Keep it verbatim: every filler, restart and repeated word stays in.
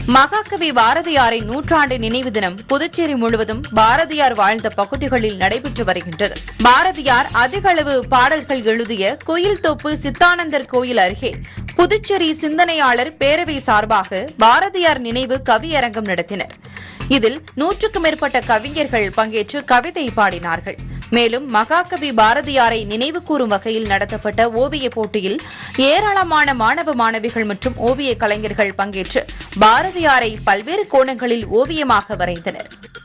மகாகவி பாரதியாரின் நூற்றாண்டு நினைவு தினம் புதுச்சேரி முழுவதும் பாரதியார் வாழ்ந்த பகுதிகளில் நடைபெற்று வருகின்றது. பாரதியார் அதிக அளவு பாடல்கள் எழுதிய கோயில்தோப்பு சித்தானந்தர் கோயில் அருகே புதுச்சேரி சிந்தனையாளர் பேரவை சார்பாக பாரதியார் நினைவு கவியரங்கம் நடத்தினர். இதில் நூற்றுக்கும் மேற்பட்ட கவிஞர்கள் பங்கேற்று கவிதை பாடினார்கள். மேலும் மகாகவி பாரதியாரை நினைவு கூறும் வகையில் நடத்தப்பட்ட ஓவியப் போட்டியில் ஏராளமான மாணவ மாணவிகள் மற்றும் ஓவிய கலைஞர்கள் பங்கேற்று பாரதியாரை பல்வேறு கோணங்களில் ஓவியமாக வரைந்தனர்.